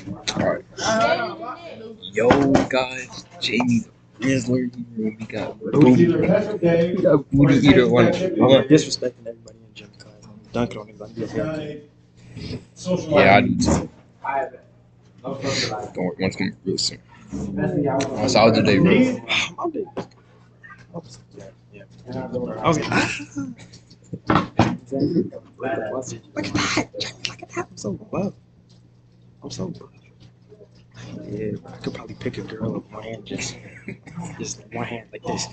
Alright. Yo, guys. Jamie the Rizzler here. We got Booty. We got Booty Eater one. I'm not disrespecting everybody in gym class. I'm dunking on anybody. Yeah, I do too. Don't worry, one's coming real soon. So how's the day, bro? My day. I was like, look at that. Look at that. I'm so buff. I'm so buff. Yeah, I could probably pick a girl with one hand, just one hand like this.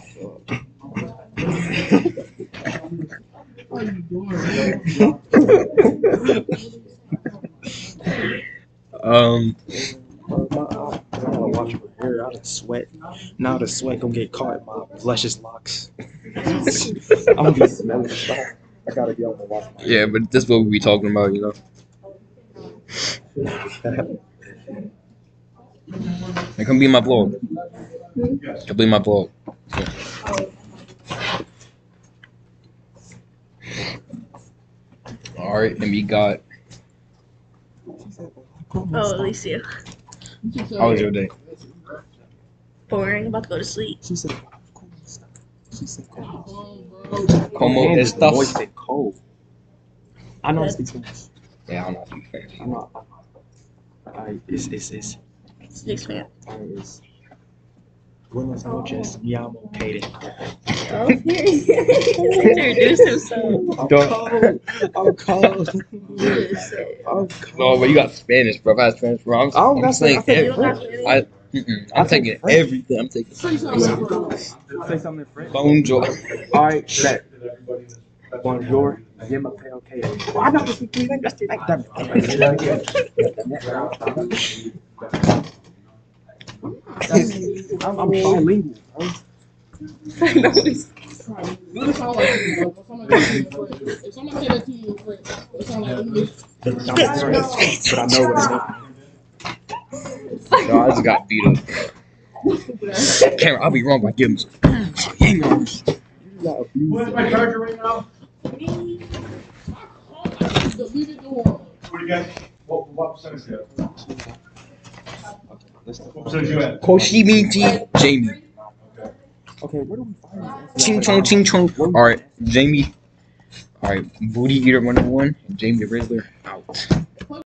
I gotta watch my hair. I done sweat. Now the sweat gonna get caught in my luscious locks. I'm gonna be smelling stuff. I gotta be able to watch my hair. Yeah, but this is what we be talking about, you know. Hey, come be in my vlog. Come be in my vlog. Alright, and we got. Oh, Alicia. How was your day? Boring. About to go to sleep. She said, Como Moist estas? and cold. I know I speak Spanish. Yeah, I'm not too fan. I'm not. It's. Six man. It's. Buenas noches, mi amo Kaden. Oh, introduce himself. I'm cold. I'm cold. No, but you got Spanish, bro. If I had Spanish, bro, I'm got saying Spanish. I'm taking everything. I'm taking Say something in French. bonjour. Alright, let. Bonjour, je m'appelle Kaden. Oh, I know this is like that. I'm bilingual, bro. If someone say that to you in French, it sounds like English. But I know what it's No, I just got beat up. Cameron, I'll be wrong by giving some. Where's my charger right now? Leave it to one. What do you got? What percentage you at? What percentage you at? Koshimiti Jamie. Okay, where do we find this? Ching chong ching chong. Alright, Jamie. Alright, Booty Eater 101 and Jamie the Rizzler out.